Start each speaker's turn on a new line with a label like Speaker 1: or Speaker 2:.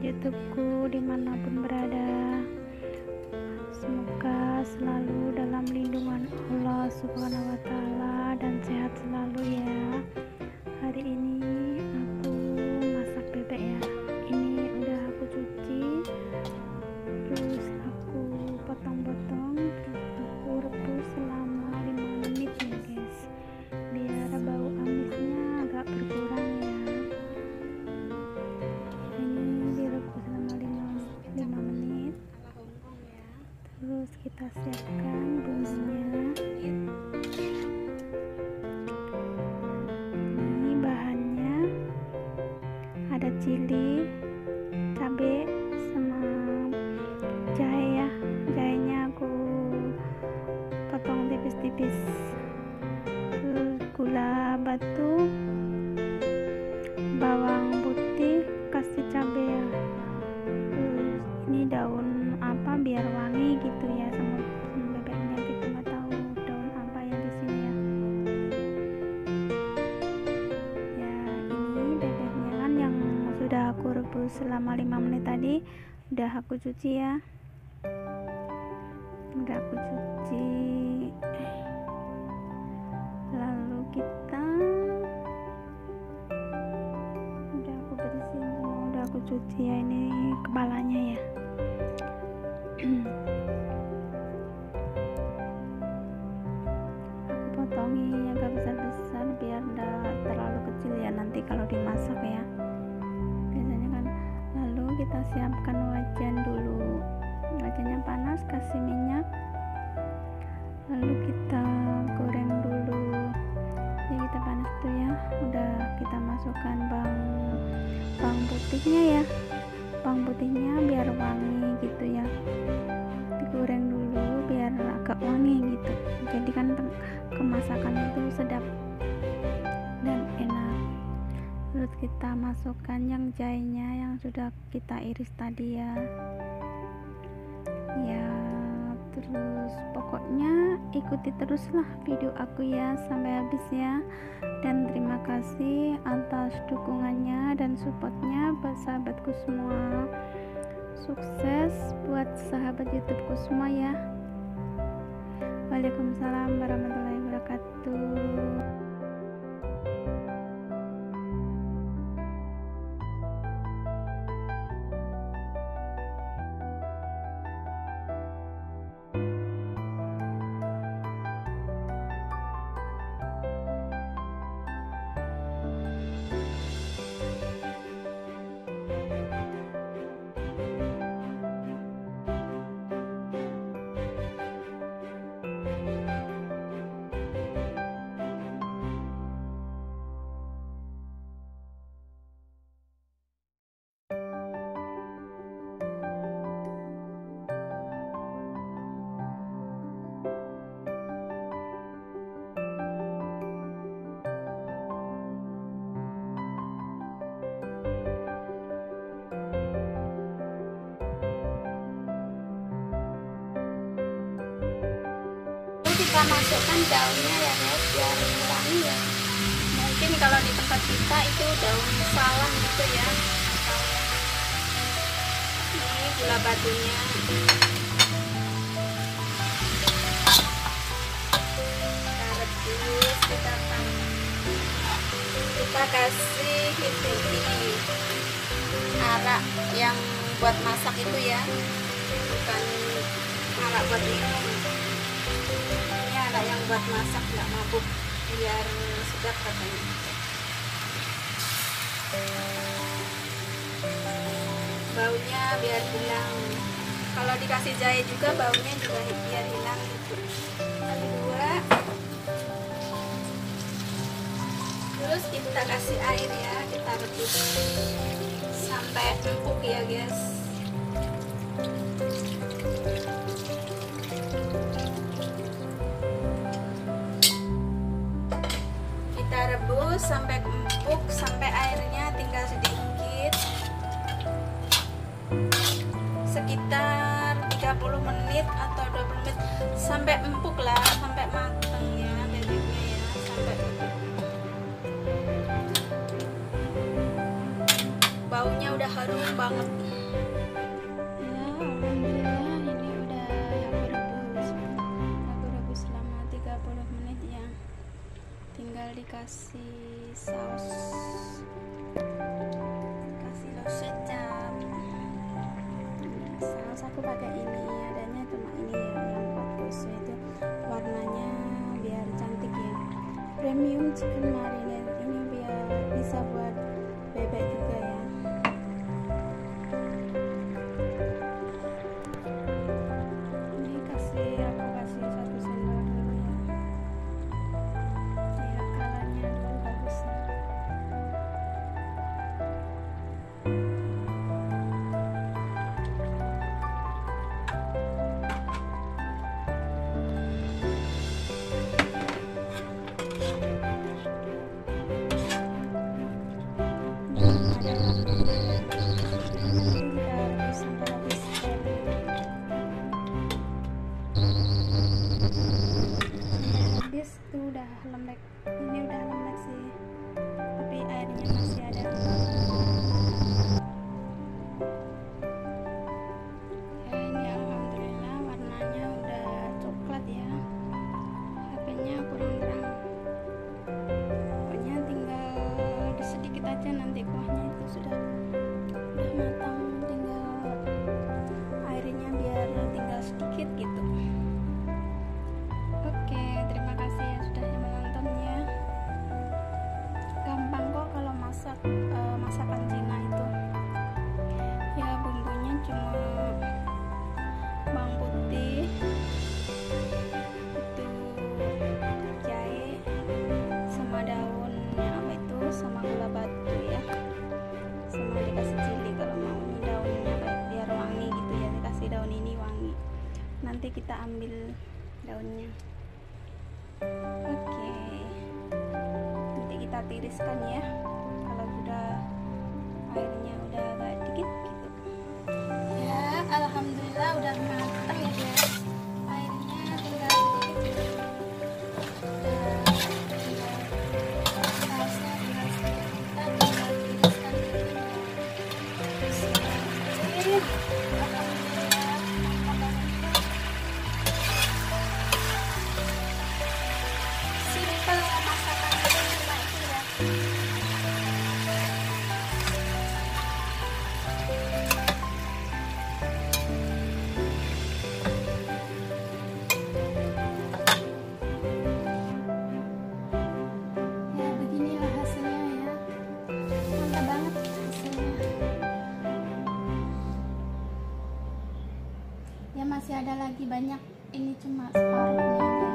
Speaker 1: YouTubeku dimanapun berada. Semoga selalu dalam lindungan Allah Subhanahu wa Ta'ala dan sehat selalu ya. Hari ini aku masak bebek ya. Ini udah aku cuci, terus aku potong-potong, terus aku rebus selama 5 menit ya guys, biar bau amisnya agak berkurang ya. Ini direbus selama 5 menit. Terus kita siapkan bumbunya. Ini bahannya ada cili, cabai, sama jahe ya. Jahenya aku potong tipis-tipis. Terus gula batu, bawang putih, kasih cabai ya. Terus ini daun apa biar wangi gitu ya sama bebeknya gitu, nggak tahu daun apa ya di sini ya. Ya ini bebeknya kan yang sudah aku rebus selama 5 menit tadi, udah aku cuci ya. Udah aku cuci. Lalu kita udah aku bersihin semua, udah aku cuci ya. Ini kepalanya ya. Aku potongin agak besar-besar biar enggak terlalu kecil ya nanti kalau dimasak ya biasanya kan. Lalu kita siapkan wajan dulu, wajannya panas, kasih minyak, lalu kita goreng dulu ya. Kita panas tuh ya, udah kita masukkan bawang putihnya ya, bawang putihnya biar wangi gitu ya, digoreng dulu biar agak wangi gitu, jadi kan kemasakan itu sedap dan enak. Terus kita masukkan yang jahenya yang sudah kita iris tadi ya. Terus pokoknya ikuti teruslah video aku ya sampai habis ya. Dan terima kasih atas dukungannya dan supportnya buat sahabatku semua. Sukses buat sahabat YouTubeku semua ya. Waalaikumsalam warahmatullahi wabarakatuh. Kita masukkan daunnya ya guys biar wangi ya. Mungkin kalau di tempat kita itu daun salam gitu ya. Ini gula batunya. Kita rebus, kita kasih ini arak yang buat masak itu ya, bukan arak buat minum. Yang buat masak nggak mabuk biar sedap katanya. Baunya biar hilang. Kalau dikasih jahe juga baunya juga biar hilang gitu. Kedua, terus kita kasih air ya, kita rebus sampai empuk ya guys. Rebus sampai empuk, sampai airnya tinggal sedikit, sekitar 30 menit atau 20 menit sampai empuk lah, sampai matang ya bebeknya ya, sampai empuk. Baunya udah harum banget ya. Alhamdulillah ini udah aku rebus selama 30 menit ya. Tinggal dikasih saus, kasih saus kecap. Saus aku pakai ini, adanya cuma ini ya, yang 40 itu warnanya biar cantik ya. Premium chicken marinade ini biar bisa buat bebek juga ya. Ini aku kasih 1 sendok dulu ya. Lihat kalanya dulu bagusnya. Habis tuh udah lembek, ini udah lembek sih, tapi airnya masih ada. Ya ini alhamdulillah warnanya udah coklat ya. HP-nya kurang terang, pokoknya tinggal sedikit aja nanti kuahnya itu sudah matang, tinggal airnya biar tinggal sedikit gitu. Oke, terima kasih ya sudah menontonnya. Gampang kok kalau masak masakan Cina itu ya. Bumbunya cuma bawang putih, itu jahe sama daunnya apa itu, sama gula batu ya, sama dikasih cili kalau mau daunnya biar wangi gitu ya. Dikasih daun ini wangi, nanti kita ambil daunnya. Oke, nanti kita tiriskan ya kalau sudah airnya udah agak dikit gitu ya. Alhamdulillah udah matang ya guys, airnya tinggal sedikit, sausnya tinggal sedikit, kita tinggal tiriskan gitu ya. Alhamdulillah mantap banget. Simpel ya masakan itu, cuma itu ya. Ya beginilah hasilnya ya, mantap banget hasilnya ya. Masih ada lagi banyak, ini cuma separuhnya.